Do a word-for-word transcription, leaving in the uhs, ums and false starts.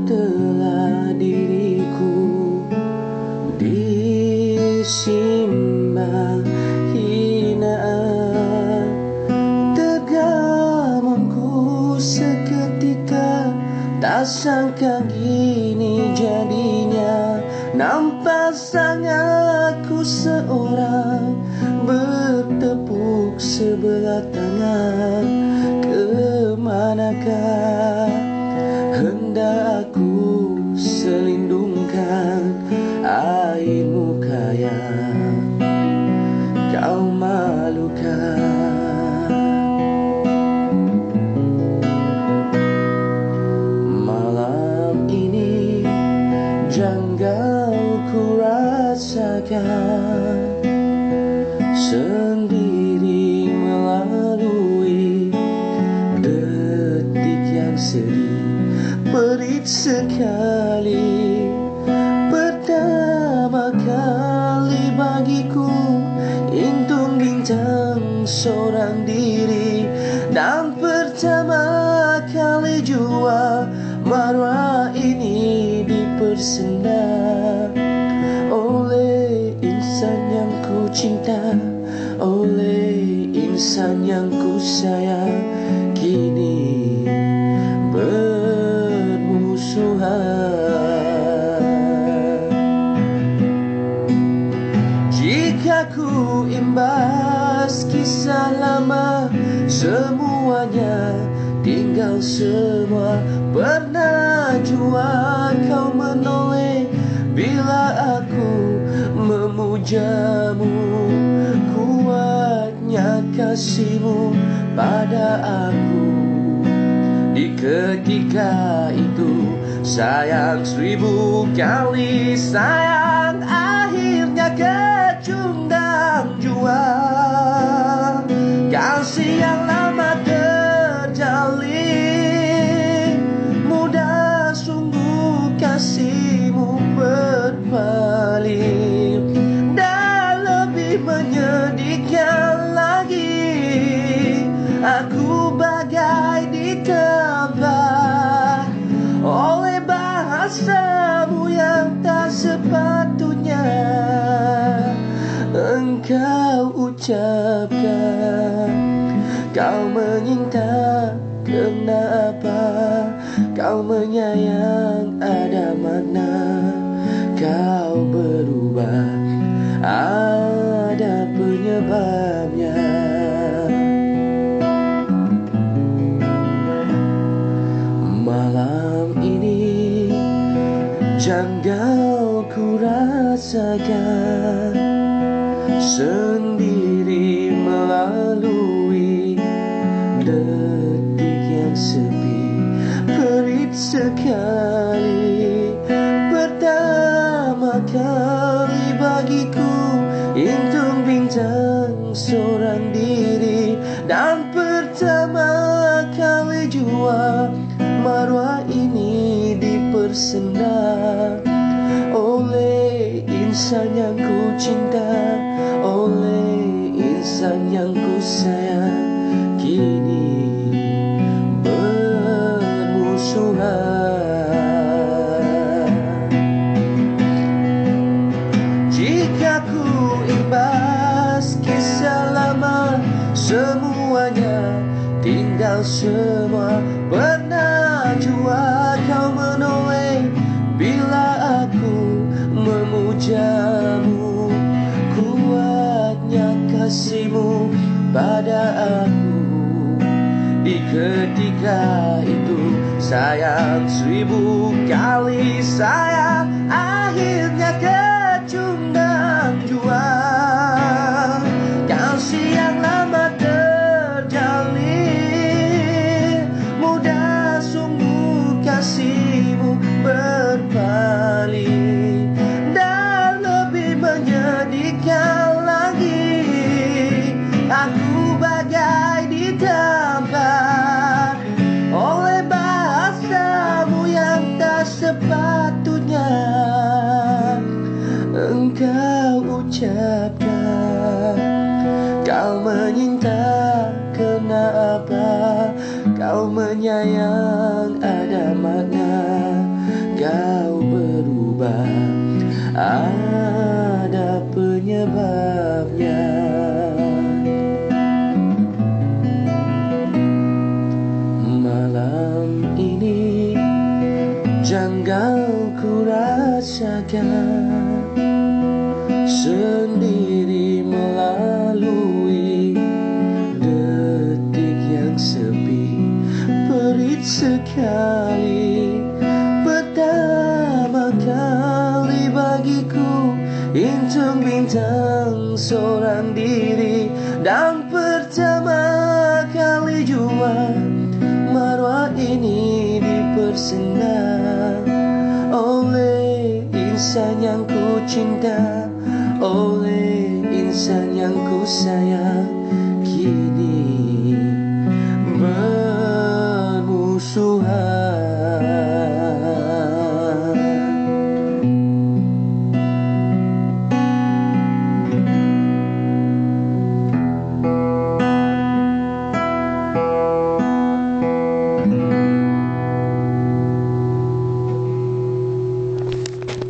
telah diriku disimpan hinaan, tergamamku seketika, tak sangka gini jadinya. Nampak sangatku seorang bertepuk sebelah tangan. Kemanakah hendak aku selindungkan air muka yang kau malukan? Malam ini janggal ku rasakan, sendiri melalui detik yang sedih, perit sekali. Pertama kali bagiku intung bintang seorang diri, dan pertama kali jua marwah ini dipersenda oleh insan yang ku cinta, oleh insan yang ku sayang, kini bermusuhan. Jika ku imbas kisah lama, semuanya tinggal semua. Pernah jua kau menoleh bila aku memujamu, kuatnya kasihmu pada aku. Di ketika itu sayang seribu kali sayang, akhirnya kecundang jua. Kasih yang lama terjalin, mudah sungguh kasihmu berpaling, dan lebih menyedihkan lagi, aku bagai ditampar oleh bahasamu yang tak sepatutnya engkau ucapkan. Kau menyinta kenapa, kau menyayang ada makna, kau berubah ada penyebabnya. Malam ini janggal ku rasakan, sendiri melalui detik yang sepi, perit sekali. Pertama kali bagiku intung bintang seorang diri, dan pertama kali jua marwah ini dipersenda oleh insan yang ku cinta, oleh insan yang ku sayang, kini bermusuhan. Jika ku imbas kisah lama, semuanya tinggal semua. Pernah jua kau menoleh bila aku memujamu, kuatnya kasihmu pada aku. Di ketika itu sayang seribu kali sayang, akhirnya kecundang jua. Kasih yang lama terjalin, mudah sungguh kasihmu berpaling, dan lebih menyedihkan lagi, aku bagai ditampar oleh bahasamu yang tak sepatutnya engkau ucapkan. Kau menyinta kenapa, kau menyayang ada makna, kau berubah, ada penyebabnya. Malam ini janggal ku rasakan, sendiri melalui detik yang sepi, perit sekali. Pertama kali bagiku hitung bintang seorang diri, dan pertama kali jua marwah ini dipersenang oleh insan yang ku cinta, oleh insan yang ku sayang.